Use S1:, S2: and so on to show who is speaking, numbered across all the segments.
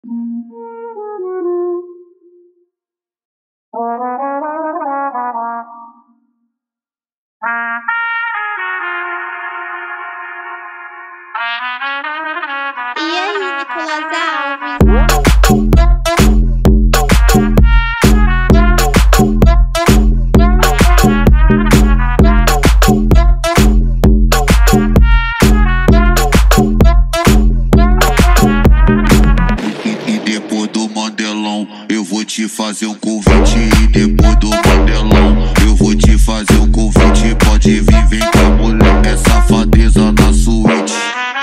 S1: E aí, Nicolas Alves?
S2: E depois do Mandelão, eu vou te fazer um convite. E depois do Mandelão, eu vou te fazer um convite. Pode vir, vem cá, mulher, é safadeza na suíte.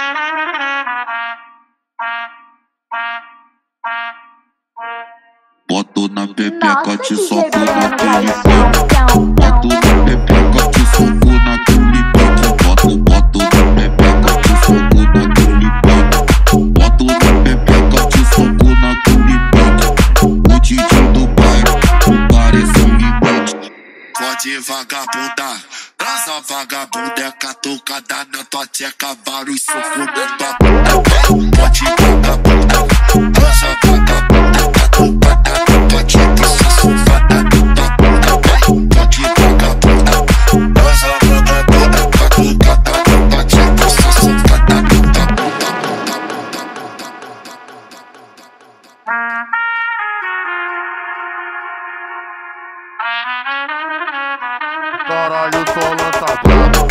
S2: Boto na pepeca, te soco naquele peito. Boto na pepeca, te soco naquele peito. Boto na pepeca, te soco naquele peito. Boto na pepeca, te soco naquele peito. O DJ do bairro, parece um limite. Pode vagabunda, transa vagabunda, é catucada na tua tcheca, vários socos na tua bunda. Pode vagabunda, transa vagabunda, é catucada na tua tcheca, safada na tua bunda. Pode vagabunda, transa vagabunda, é catucada na tua tcheca, safada na tua bunda.
S3: Caralho, só lança brabo.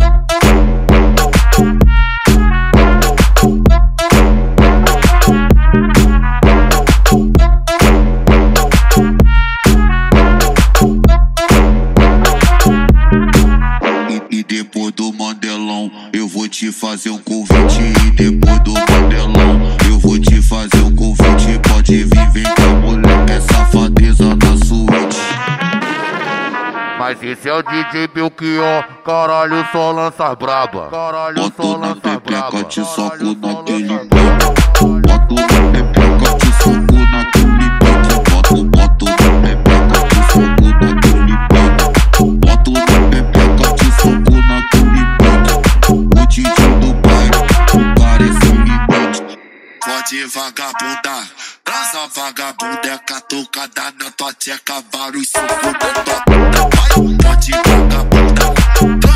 S2: E depois do Mandelão, eu vou te fazer um convite. E depois do Mandelão, eu vou te fazer um convite. Pode vir, vem cá, mulher, é safadeza na suíte.
S3: Mas esse é o DJ Belchior, caralho, só lança braba. Caralho, só
S2: Boto na
S3: lança
S2: pepeca,
S3: braba.
S2: te soco naquele peito. Boto na pepeca, te soco naquele peito. Boto na pepeca, te soco naquele peito. Boto na pepeca, te soco naquele peito. O DJ do bairro, parece um limite. Pode vagabunda, transa vagabunda, é catucada na tua tcheca, vários socos na tua bunda. Pode vagabunda,